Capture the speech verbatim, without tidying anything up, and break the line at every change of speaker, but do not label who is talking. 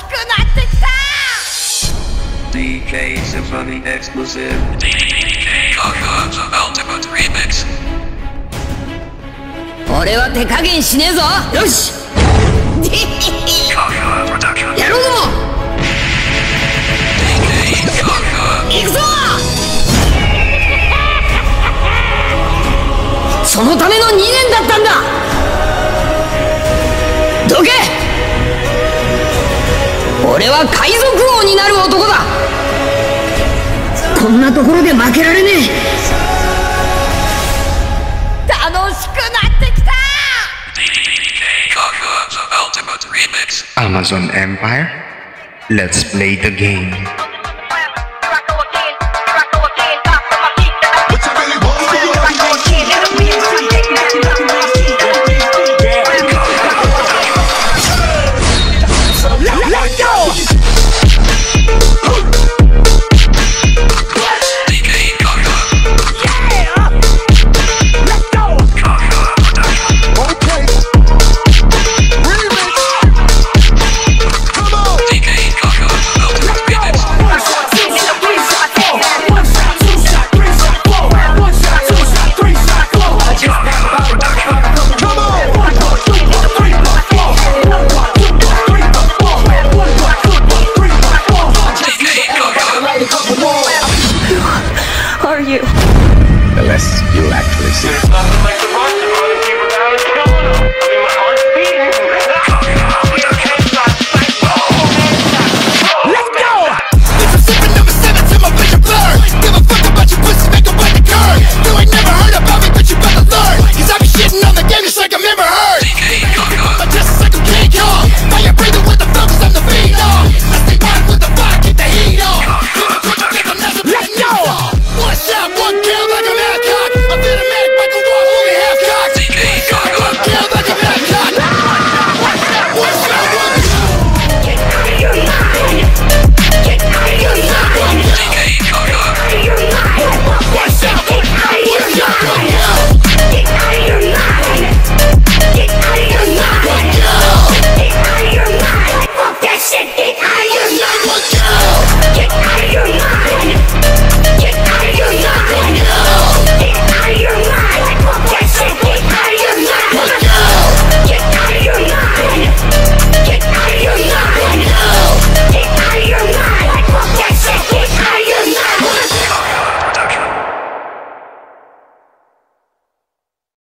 しくなってきた。
ディーケー Symphony Exclusive
ディーケー Coco's Ultimate Remix。
俺は手加減しねえぞ。よしやろうぞ。行くぞ。そのためのにねんだったんだ。どけ。俺は海賊王になる男だ。こんなところで負けられねえ。楽しくなってきた。
ディーケー Coco's Ultimate Remix。
Amazon Empire, let's play the game.